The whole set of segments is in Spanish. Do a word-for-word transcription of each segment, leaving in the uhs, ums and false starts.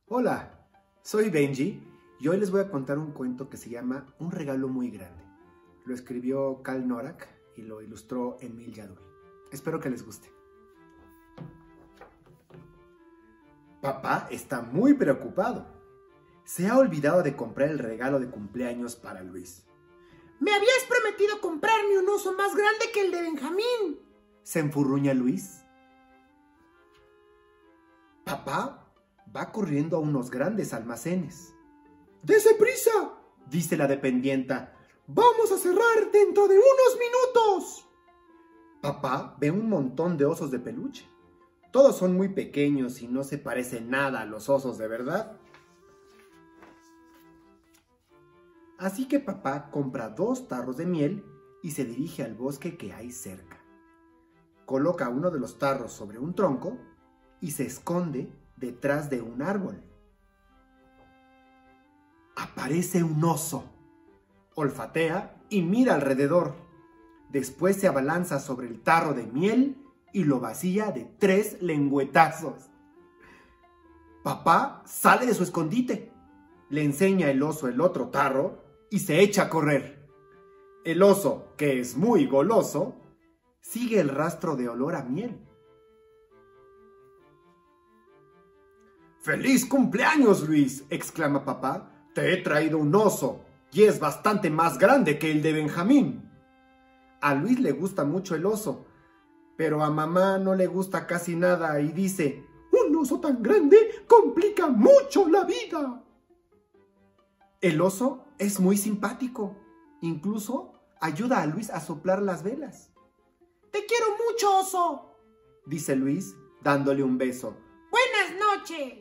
Hola, soy Benji y hoy les voy a contar un cuento que se llama Un regalo muy grande. Lo escribió Cal Nораc y lo ilustró Émile Jadot. Espero que les guste. Papá está muy preocupado. Se ha olvidado de comprar el regalo de cumpleaños para Luis. Me habías prometido comprarme un oso más grande que el de Benjamín. Se enfurruña Luis. Papá va corriendo a unos grandes almacenes. ¡Dese prisa!, dice la dependienta. ¡Vamos a cerrar dentro de unos minutos! Papá ve un montón de osos de peluche. Todos son muy pequeños y no se parecen nada a los osos de verdad. Así que papá compra dos tarros de miel y se dirige al bosque que hay cerca. Coloca uno de los tarros sobre un tronco y se esconde detrás de un árbol. Aparece un oso. Olfatea y mira alrededor. Después se abalanza sobre el tarro de miel y lo vacía de tres lengüetazos. Papá sale de su escondite. Le enseña el oso el otro tarro y se echa a correr. El oso, que es muy goloso, sigue el rastro de olor a miel. ¡Feliz cumpleaños, Luis!, exclama papá. Te he traído un oso y es bastante más grande que el de Benjamín. A Luis le gusta mucho el oso, pero a mamá no le gusta casi nada y dice: ¡Un oso tan grande complica mucho la vida! El oso es muy simpático. Incluso ayuda a Luis a soplar las velas. ¡Te quiero mucho, oso!, dice Luis, dándole un beso. ¡Buenas noches!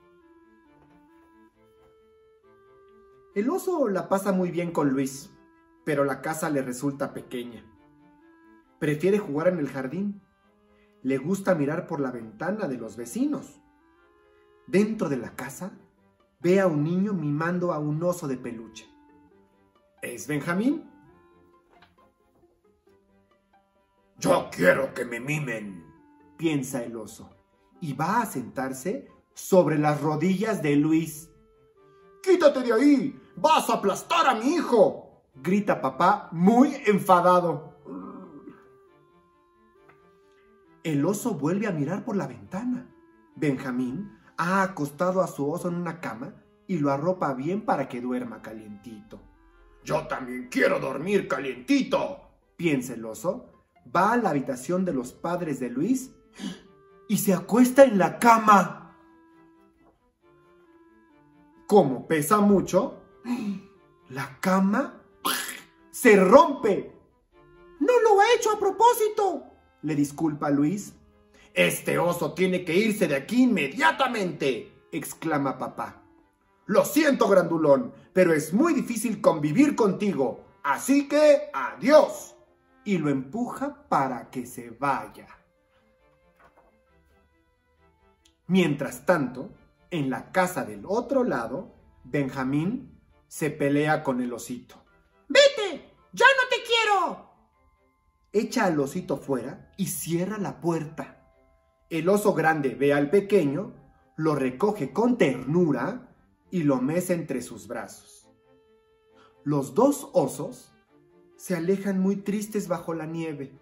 El oso la pasa muy bien con Luis, pero la casa le resulta pequeña. Prefiere jugar en el jardín. Le gusta mirar por la ventana de los vecinos. Dentro de la casa, ve a un niño mimando a un oso de peluche. ¿Es Benjamín? Yo quiero que me mimen, piensa el oso, y va a sentarse sobre las rodillas de Luis. ¡Quítate de ahí! ¡Vas a aplastar a mi hijo!, grita papá muy enfadado. El oso vuelve a mirar por la ventana. Benjamín ha acostado a su oso en una cama y lo arropa bien para que duerma calientito. Yo también quiero dormir calientito, piensa el oso. Va a la habitación de los padres de Luis y se acuesta en la cama. Como pesa mucho, la cama se rompe. ¡No lo ha hecho a propósito!, le disculpa Luis. Este oso tiene que irse de aquí inmediatamente, exclama papá. Lo siento, grandulón, pero es muy difícil convivir contigo, así que adiós. Y lo empuja para que se vaya. Mientras tanto, en la casa del otro lado, Benjamín se pelea con el osito. ¡Vete! ¡Ya no te quiero! Echa al osito fuera y cierra la puerta. El oso grande ve al pequeño, lo recoge con ternura y lo mece entre sus brazos. Los dos osos se alejan muy tristes bajo la nieve.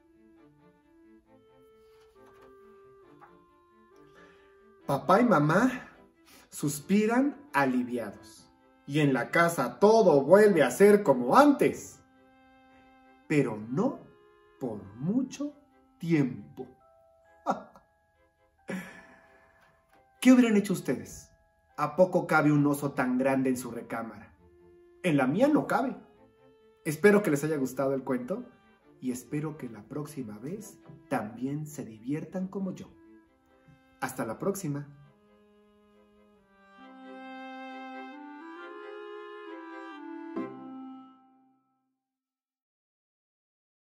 Papá y mamá suspiran aliviados y en la casa todo vuelve a ser como antes, pero no por mucho tiempo. ¿Qué hubieran hecho ustedes? ¿A poco cabe un oso tan grande en su recámara? En la mía no cabe. Espero que les haya gustado el cuento y espero que la próxima vez también se diviertan como yo. Hasta la próxima.